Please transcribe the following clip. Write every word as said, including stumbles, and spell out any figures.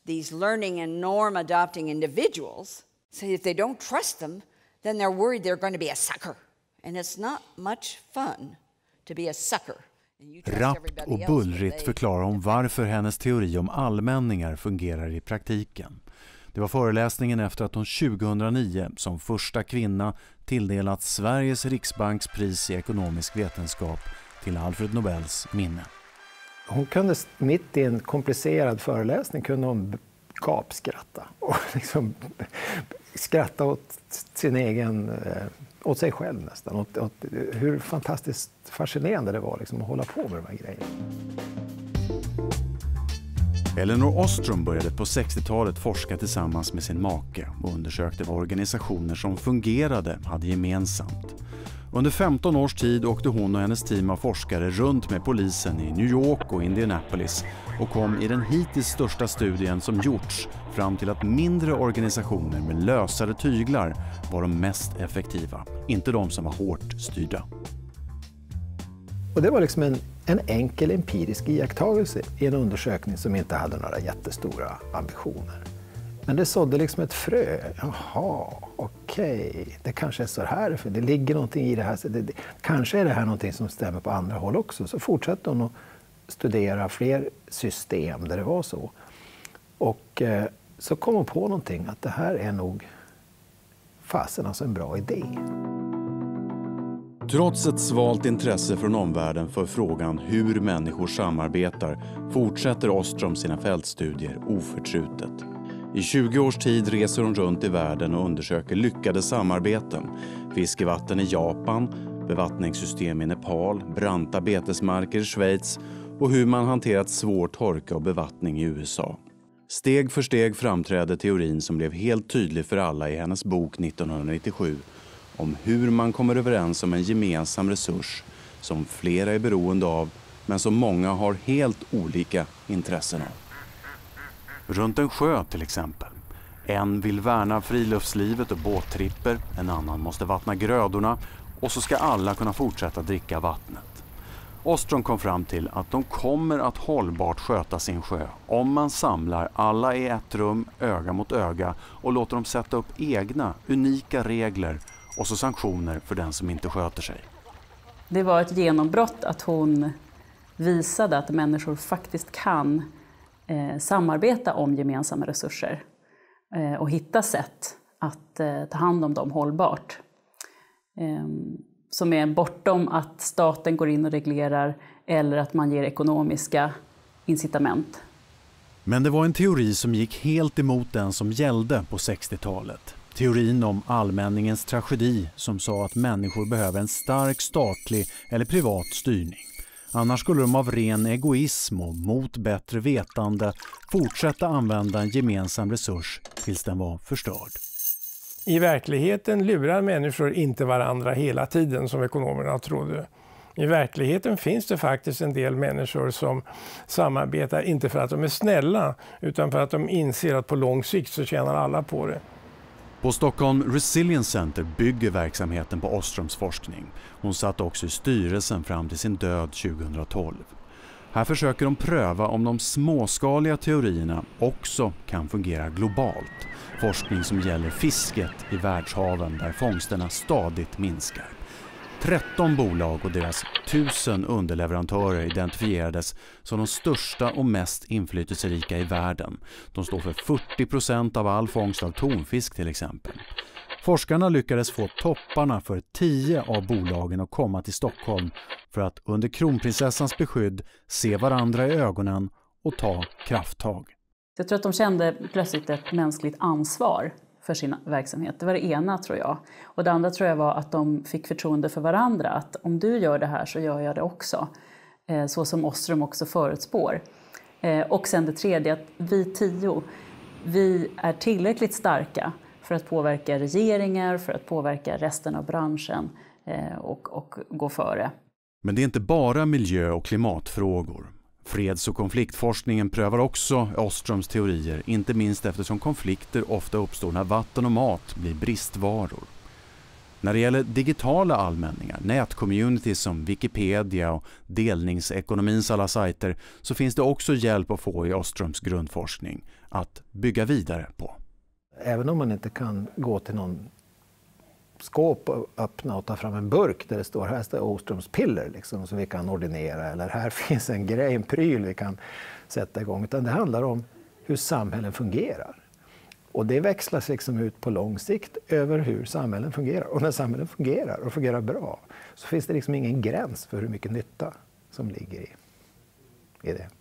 these learning and norm adopting individuals. So if they don't trust them, then they're worried they're going to be a sucker. And it's not much fun to be a sucker. Rappt och bullrigt förklarar hon varför hennes teori om allmänningar fungerar i praktiken. Det var föreläsningen efter att hon tjugohundranio som första kvinna tilldelat Sveriges Riksbanks pris i ekonomisk vetenskap till Alfred Nobels minne. Hon kunde mitt i en komplicerad föreläsning kunde hon gapskratta och liksom skratta åt sin egen, åt sig själv nästan. Åt, åt hur fantastiskt fascinerande det var liksom att hålla på med de här grejerna. Elinor Ostrom började på sextiotalet forska tillsammans med sin make och undersökte vad organisationer som fungerade hade gemensamt. Under femton års tid åkte hon och hennes team av forskare runt med polisen i New York och Indianapolis och kom i den hittills största studien som gjorts fram till att mindre organisationer med lösare tyglar var de mest effektiva, inte de som var hårt styrda. Och det var liksom en, en enkel empirisk iakttagelse i en undersökning som inte hade några jättestora ambitioner. Men det sådde liksom ett frö. Jaha, okej, okay. Det kanske är så här, för det ligger någonting i det här. Så det, det, kanske är det här någonting som stämmer på andra håll också. Så fortsatte hon att studera fler system där det var så. Och eh, så kom hon på någonting, att det här är nog fasen alltså en bra idé. Trots ett svalt intresse från omvärlden för frågan hur människor samarbetar fortsätter Ostrom sina fältstudier oförtrutet. I tjugo års tid reser hon runt i världen och undersöker lyckade samarbeten. Fiskevatten i Japan, bevattningssystem i Nepal, branta betesmarker i Schweiz och hur man hanterat svår torka och bevattning i U S A. Steg för steg framträdde teorin som blev helt tydlig för alla i hennes bok nittonhundranittiosju om hur man kommer överens om en gemensam resurs som flera är beroende av men som många har helt olika intressen av. Runt en sjö till exempel. En vill värna friluftslivet och båttripper, en annan måste vattna grödorna och så ska alla kunna fortsätta dricka vattnet. Ostrom kom fram till att de kommer att hållbart sköta sin sjö om man samlar alla i ett rum, öga mot öga och låter dem sätta upp egna, unika regler och så sanktioner för den som inte sköter sig. Det var ett genombrott att hon visade att människor faktiskt kan eh, samarbeta om gemensamma resurser eh, och hitta sätt att eh, ta hand om dem hållbart. Eh, som är bortom att staten går in och reglerar eller att man ger ekonomiska incitament. Men det var en teori som gick helt emot den som gällde på sextiotalet. Teorin om allmänningens tragedi som sa att människor behöver en stark statlig eller privat styrning. Annars skulle de av ren egoism och mot bättre vetande fortsätta använda en gemensam resurs tills den var förstörd. I verkligheten lurar människor inte varandra hela tiden som ekonomerna trodde. I verkligheten finns det faktiskt en del människor som samarbetar inte för att de är snälla utan för att de inser att på lång sikt så tjänar alla på det. På Stockholm Resilience Center bygger verksamheten på Ostroms forskning. Hon satt också i styrelsen fram till sin död tjugohundratolv. Här försöker de pröva om de småskaliga teorierna också kan fungera globalt. Forskning som gäller fisket i världshaven där fångsterna stadigt minskar. tretton bolag och deras tusen underleverantörer identifierades som de största och mest inflytelserika i världen. De står för fyrtio procent av all fångst av tonfisk till exempel. Forskarna lyckades få topparna för tio av bolagen att komma till Stockholm för att under kronprinsessans beskydd se varandra i ögonen och ta krafttag. Jag tror att de kände plötsligt ett mänskligt ansvar för sin verksamhet. Det var det ena tror jag. Och det andra tror jag var att de fick förtroende för varandra. Att om du gör det här så gör jag det också. Eh, så som Ostrom också förutspår. Eh, och sen det tredje att vi tio, vi är tillräckligt starka för att påverka regeringar, för att påverka resten av branschen eh, och, och gå före. Men det är inte bara miljö- och klimatfrågor. Freds- och konfliktforskningen prövar också Ostroms teorier, inte minst eftersom konflikter ofta uppstår när vatten och mat blir bristvaror. När det gäller digitala allmänningar, nätcommunities som Wikipedia och delningsekonomins alla sajter, så finns det också hjälp att få i Ostroms grundforskning att bygga vidare på. Även om man inte kan gå till någon skåp och öppna och ta fram en burk där det står här står Ostroms piller liksom, som vi kan ordinera, eller här finns en grej, en pryl vi kan sätta igång, utan det handlar om hur samhällen fungerar. Och det växlas liksom ut på lång sikt över hur samhällen fungerar. Och när samhällen fungerar och fungerar bra så finns det liksom ingen gräns för hur mycket nytta som ligger i, i det.